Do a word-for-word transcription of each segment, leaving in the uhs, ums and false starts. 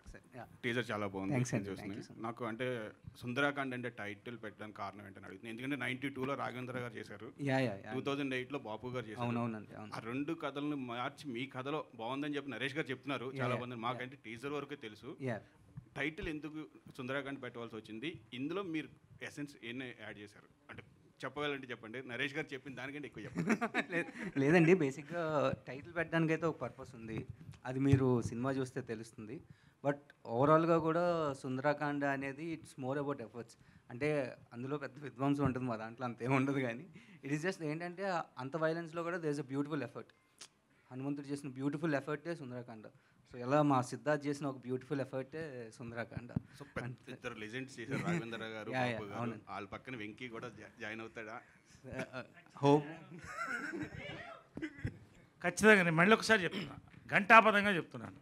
Teaser చాలా బాగుంది. నాకు అంటే సుందరాకాండ్ అంటే టైటిల్ పెట్టడానికి కారణం ఏంటని అడుగుతుంది. ఎందుకంటే నైన్టీ టూలో రాఘవేంద్ర గారు చేశారు, టూ థౌజండ్ ఎయిట్లో బాపు గారు చేశారు. ఆ రెండు కథలను మార్చి మీ కథలో బాగుందని చెప్పి నరేష్ గారు చెప్తున్నారు చాలా మంది. మాకంటే టీజర్ వరకే తెలుసు. టైటిల్ ఎందుకు సుందరాకాండ్ పెట్టవలసి వచ్చింది, ఇందులో మీరు ఎసెన్స్ ఏం యాడ్ చేశారు అంటే చెప్పగలంటే చెప్పండి. నరేష్ గారు చెప్పిన దానికంటే ఎక్కువ చెప్పండి. లేదండి, బేసిక్గా టైటిల్ పెట్టడానికి అయితే ఒక పర్పస్ ఉంది, అది మీరు సినిమా చూస్తే తెలుస్తుంది. బట్ ఓవరాల్గా కూడా సుందరాకాండ అనేది ఇట్స్ మోర్ అబౌట్ ఎఫర్ట్స్. అంటే అందులో పెద్ద విధ్వంసం ఉంటుంది, మా దాంట్లో అంతేం ఉండదు. కానీ ఇట్ ఈస్ జస్ట్ ఏంటంటే అంత వైలెన్స్లో కూడా there is a beautiful effort. హనుమంతుడు చేసిన బ్యూటిఫుల్ ఎఫర్టే సుందరాకాండ. సో ఎలా మా సిద్ధార్థ్ చేసిన ఒక బ్యూటిఫుల్ ఎఫర్టే సుందరాకాండ. సో ఇద్దరు లెజెండ్స్ చేశారు, రాఘవేంద్ర గారు, వాళ్ళ పక్కన వెంకీ కూడా జాయిన్ అవుతాడా? హోప్ ఖచ్చితంగా. నేను మళ్ళీ ఒకసారి చెప్తున్నా, ఘంటాపదంగా చెప్తున్నాను,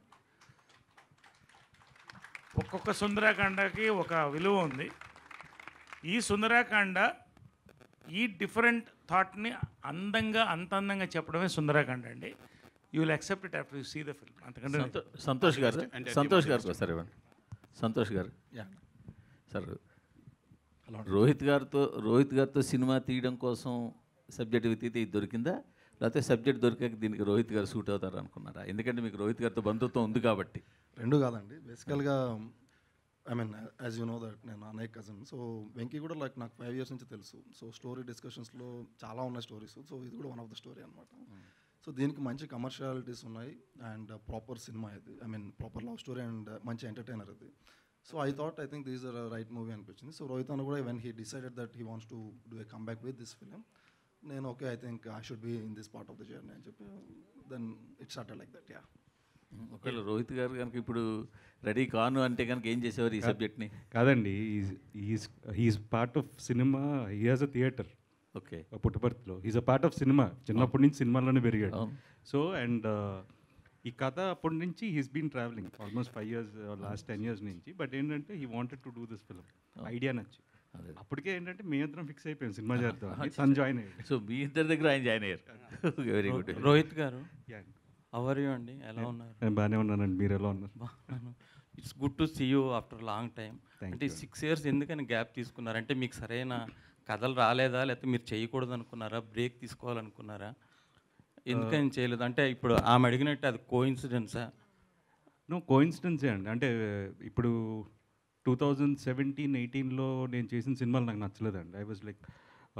ఒక్కొక్క సుందరాకాండకి ఒక విలువ ఉంది. ఈ సుందరాకాండ ఈ డిఫరెంట్ థాట్ని అందంగా అంత అందంగా చెప్పడమే సుందరాకాండ అండి. You will accept it after you see the film. అంతకంటే సంతోష్ గారు సంతోష్ గారు సార్ ఇవ్వండి. సంతోష్ గారు సార్, రోహిత్ గారితో రోహిత్ గారితో సినిమా తీయడం కోసం సబ్జెక్ట్ వెతికితే ఇది దొరికిందా, లేకపోతే సబ్జెక్ట్ దొరికాక దీనికి రోహిత్ గారు సూట్ అవుతారు అనుకున్నారా? ఎందుకంటే మీకు రోహిత్ గారితో బంధుత్వం ఉంది కాబట్టి. రెండు కాదండి, బేసికల్గా I mean as you know that నేను అన్నయ్య కజిన్. సో వెంకీ కూడా లైక్ నాకు ఫైవ్ ఇయర్స్ నుంచి తెలుసు. సో స్టోరీ డిస్కషన్స్లో చాలా ఉన్నాయి స్టోరీస్. సో ఇది కూడా వన్ ఆఫ్ ద స్టోరీ అనమాట. సో దీనికి మంచి కమర్షియాలిటీస్ ఉన్నాయి అండ్ ప్రాపర్ సినిమా ఇది. I mean proper love story and మంచి ఎంటర్టైనర్ ఇది. So I thought I think this is right movie అనిపించింది. సో రోహిత్ అన్న కూడా when he decided that he wants to do a come back with this film, నేను okay I think I should be in this part of the journey అని చెప్పి then it started like that. Yeah, ఒకవేళ రోహిత్ గారు కనుక ఇప్పుడు ready కాను అంటే కనుక ఏం చేసేవారు ఈ సబ్జెక్ట్ని? కాదండి, he's part of cinema, he has a theatre. Okay, పుట్టపర్తిలో he's a part of cinema. చిన్నప్పటి నుంచి సినిమాలోనే పెరిగాడు. సో అండ్ ఈ కథ అప్పటి నుంచి he's been travelling almost five years last ten years నుంచి. బట్ ఏంటంటే he wanted to do this film, idea నచ్చి అప్పటికే ఏంటంటే మీ ఇద్దరం ఫిక్స్ అయిపోయాం సినిమా చేద్దాం, తను జాయిన్ అయ్యాడు. సో మీ ఇద్దరి దగ్గర ఆయన జాయిన్ అయ్యారు. Very good. రోహిత్ గారు అవర్ యూ అండి, ఎలా ఉన్నారు? నేను బాగానే ఉన్నానండి, మీరు ఎలా ఉన్నారు? It's good to see you after long time. అంటే సిక్స్ ఇయర్స్ ఎందుకని గ్యాప్ తీసుకున్నారు? అంటే మీకు సరైన కథలు రాలేదా, లేకపోతే మీరు చేయకూడదు అనుకున్నారా, బ్రేక్ తీసుకోవాలనుకున్నారా, ఎందుకని చేయలేదు? అంటే ఇప్పుడు ఆమె అడిగినట్టు అది కోఇన్సిడెన్సా? నో, కోఇన్సిడెన్సే అండి. అంటే ఇప్పుడు టూ థౌజండ్ సెవెంటీన్ ఎయిటీన్లో నేను చేసిన సినిమాలు నాకు నచ్చలేదండి. ఐ వాజ్ లైక్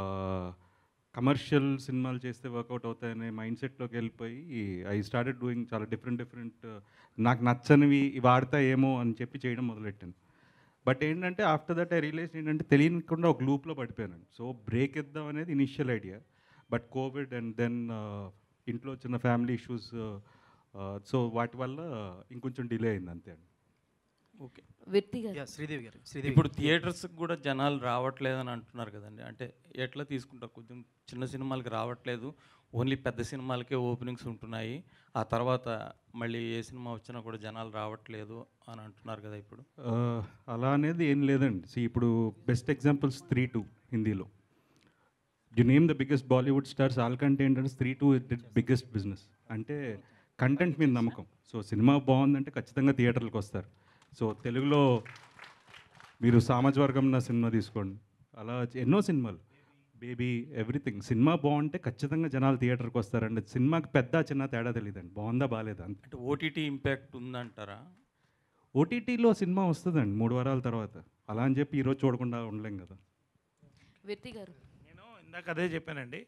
కమర్షియల్ సినిమాలు చేస్తే వర్కౌట్ అవుతాయనే మైండ్ సెట్లోకి వెళ్ళిపోయి ఐ స్టార్టెడ్ డూయింగ్ చాలా డిఫరెంట్ డిఫరెంట్ నాకు నచ్చనివి వాడతా ఏమో అని చెప్పి చేయడం మొదలెట్టాను. బట్ ఏంటంటే ఆఫ్టర్ దట్ ఐ రియలైజ్ ఏంటంటే తెలియకుండా ఒక లూప్లో పడిపోయాను. సో బ్రేక్ ఇద్దాం అనేది initial idea. But Covid and then ఇంట్లో చిన్న ఫ్యామిలీ ఇష్యూస్, సో వాటి వల్ల ఇంకొంచెం డిలే అయింది అంతే అండి. ఓకే, శ్రీదేవి గారు, ఇప్పుడు థియేటర్స్కి కూడా జనాలు రావట్లేదని అంటున్నారు కదండి, అంటే ఎట్లా తీసుకుంటారు? కొంచెం చిన్న సినిమాలకి రావట్లేదు, ఓన్లీ పెద్ద సినిమాలకే ఓపెనింగ్స్ ఉంటున్నాయి, ఆ తర్వాత మళ్ళీ ఏ సినిమా వచ్చినా కూడా జనాలు రావట్లేదు అని అంటున్నారు కదా ఇప్పుడు. అలా అనేది ఏం లేదండి. సి ఇప్పుడు బెస్ట్ ఎగ్జాంపుల్స్ త్రీ టూ హిందీలో, you name the biggest Bollywood stars, వాళ్ళకంటే ఏంటంటే త్రీ టూ బిగ్గెస్ట్ బిజినెస్. అంటే కంటెంట్ మీద నమ్మకం. సో సినిమా బాగుందంటే ఖచ్చితంగా థియేటర్లకు వస్తారు. సో తెలుగులో మీరు సామాజవర్గం నా సినిమా తీసుకోండి, అలా ఎన్నో సినిమాలు, బేబీ, ఎవ్రీథింగ్. సినిమా బాగుంటే ఖచ్చితంగా జనాలు థియేటర్కి వస్తారండి. సినిమాకి పెద్ద చిన్న తేడా తెలియదండి, బాగుందా బాగాలేదా అంతే. అంటే ఓటీటీ ఇంపాక్ట్ ఉందంటారా? ఓటీటీలో సినిమా వస్తుందండి మూడు వారాల తర్వాత, అలా అని చెప్పి ఈరోజు చూడకుండా ఉండలేం కదా. వ్యక్తి గారు, నేను ఇందాక అదే చెప్పానండి,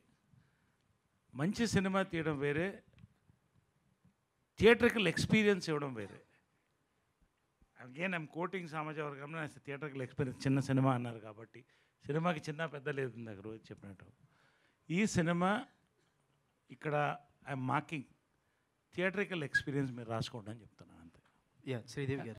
మంచి సినిమా తీయడం వేరే, థియేటర్కల్ ఎక్స్పీరియన్స్ ఇవ్వడం వేరే. అగైన్ ఐమ్ కోటింగ్ సమాజ వర్గంలో థియేటర్కల్ ఎక్స్పీరియన్స్. చిన్న సినిమా అన్నారు కాబట్టి సినిమాకి చిన్న పెద్ద లేదు ఇందాక రోజు చెప్పినట్టు. ఈ సినిమా ఇక్కడ ఐఎమ్ మార్కింగ్ థియేటర్కల్ ఎక్స్పీరియన్స్ మీరు రాసుకోండి అని చెప్తున్నాను అంతే. శ్రీదేవి గారు